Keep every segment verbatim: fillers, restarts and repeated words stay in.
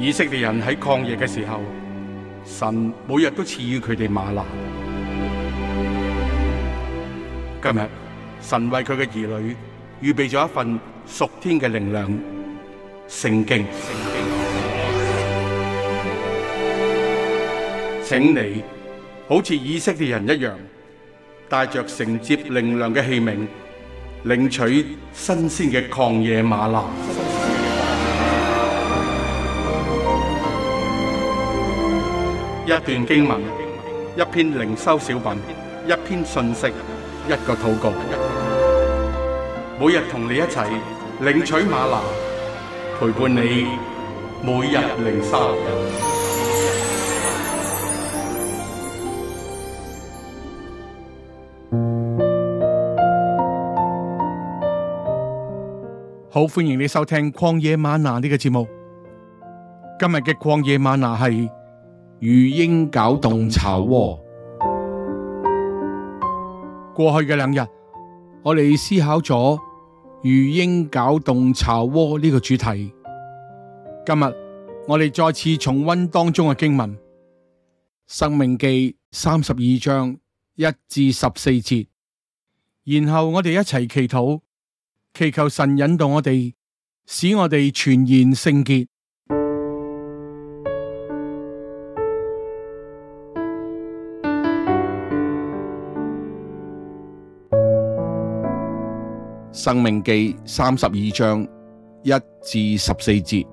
以色列人喺曠野嘅時候，神每日都賜予佢哋嗎哪。今日神為佢嘅兒女預備咗一份屬天嘅靈糧——聖經。請你好似以色列人一樣，帶着承接靈糧嘅器皿，領取新鮮嘅曠野嗎哪。一段經文，一篇靈修小品，一篇信息，一個禱告。每日同你一齊領取嗎哪，陪伴你每日靈修。好，歡迎你收聽曠野嗎哪呢個節目。今日嘅曠野嗎哪係魚鷹攪動巢窩。過去嘅兩日，我哋思考咗魚鷹攪動巢窩呢個主題。今日我哋再次重溫當中嘅經文《申命記》三十二章一至十四節，然後我哋一齊祈禱，祈求神引導我哋，使我哋全然聖潔。申命記三十二章一至十四節：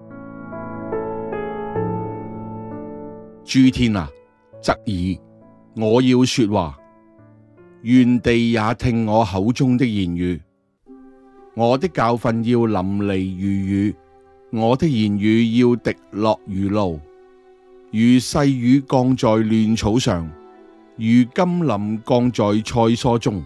諸天啊，側耳，我要說話；願地也聽我口中的言語。我的教訓要淋漓如雨，我的言語要滴落如露，如細雨降在亂草上，如甘霖降在菜蔬中。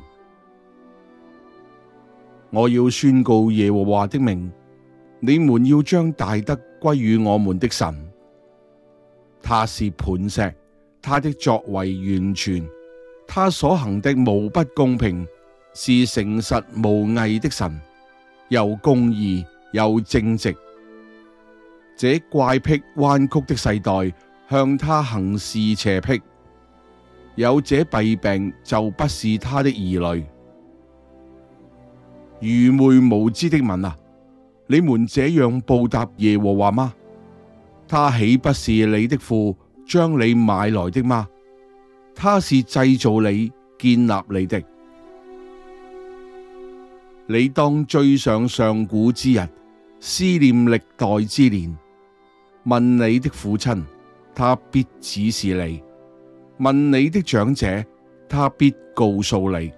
我要宣告耶和華的名，你們要將大德歸於我們的神。他是磐石，他的作為完全，他所行的無不公平，是誠實無偽的神，又公義又正直。這怪僻彎曲的世代向他行事邪僻，有這弊病就不是他的兒女。愚昧無知的民啊，你們這樣報答耶和華嗎？他豈不是你的父將你買來的嗎？他是製造你、建立你的。你當追想上古之日，思念歷代之年。問你的父親，他必指示你；問你的長者，他必告訴你。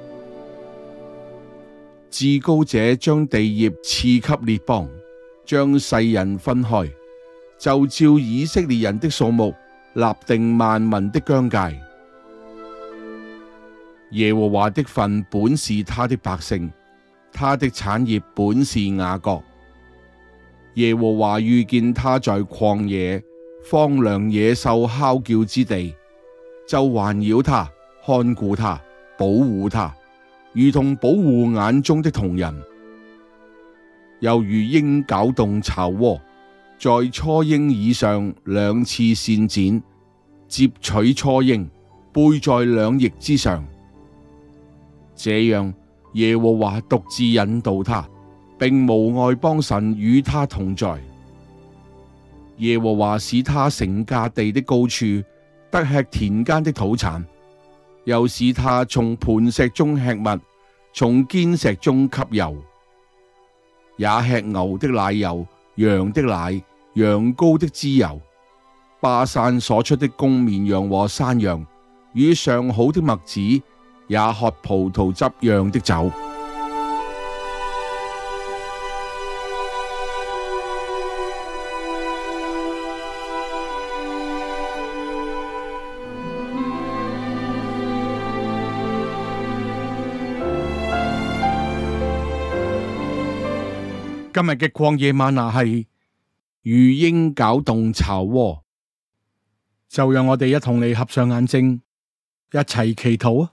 至高者將地業賜給列邦，將世人分開，就照以色列人的數目立定萬民的疆界。耶和華的份本是他的百姓，他的產業本是雅各。耶和華遇見他在曠野荒涼野獸哮叫之地，就環繞他，看顧他，保護他，如同保護眼中的瞳人。又如鷹攪動巢窩，在雛鷹以上兩翅搧展，接取雛鷹，背在兩翼之上。這樣耶和華獨自引導他，並無外邦神與他同在。耶和華使他乘駕地的高處，得吃田間的土產，又使他從磐石中吃物，從堅石中吸油，也吃牛的奶油、羊的奶、羊羔的脂油。巴珊所出的公綿羊和山羊，與上好的麥子，也喝葡萄汁釀的酒。今日嘅曠野嗎哪係魚鷹攪動巢窩，就讓我哋一同嚟合上眼睛，一齊祈禱啊！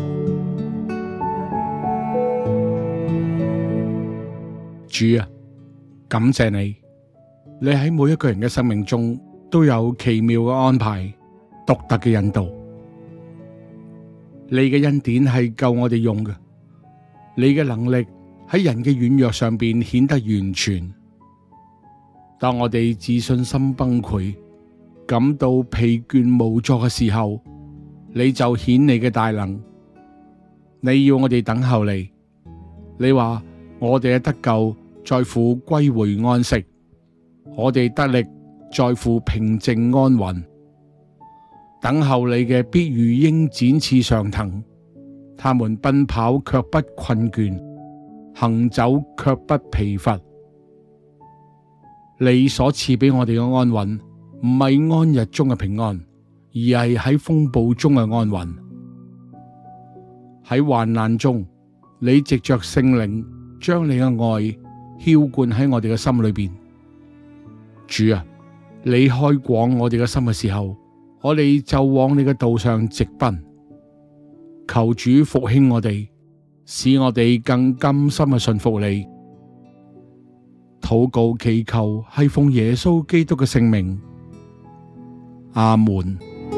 主啊， 感謝你，你喺每一個人嘅生命中都有奇妙嘅安排，獨特嘅引導。你嘅恩典係夠我哋用嘅，你嘅能力喺人嘅軟弱上邊顯得完全。當我哋自信心崩潰，感到疲倦無助嘅時候，你就顯你嘅大能。你要我哋等候你，你話我哋嘅得救在乎歸回安息，我哋得力在乎平靜安穩。等候你嘅必如鷹展翅上騰，他們奔跑卻不困倦，行走卻不疲乏。你所賜俾我哋嘅安穩，唔係安逸中嘅平安，而係喺風暴中嘅安穩。喺患難中，你藉着聖靈將你嘅愛澆灌喺我哋嘅心裏邊。主啊，你開廣我哋嘅心嘅時候，我哋就往你嘅道上直奔。求主復興我哋，使我哋更甘心嘅信服你。禱告祈求係奉耶穌基督嘅聖名，阿門。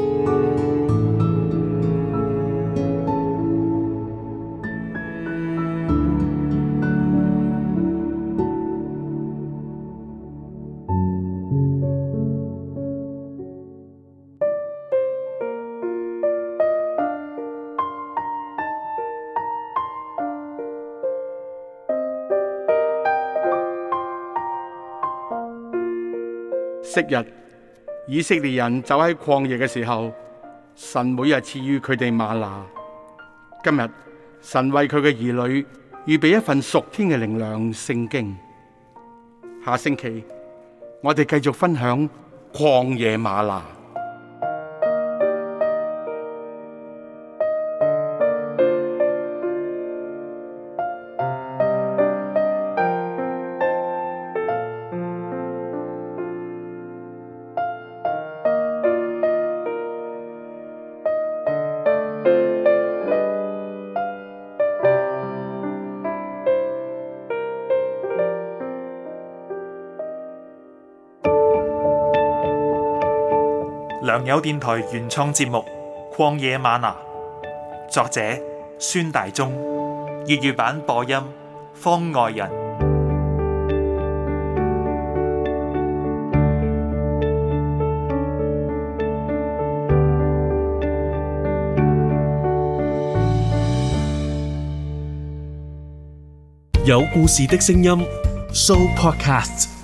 昔日以色列人走喺曠野嘅時候，神每日賜予佢哋嗎哪。今日神為佢嘅兒女預備一份屬天嘅靈糧聖經。下星期我哋繼續分享曠野嗎哪。 良友電台原創節目《曠野嗎哪》，作者孫大中，粵語版播音方外人， 有故事的聲音 Show Podcast。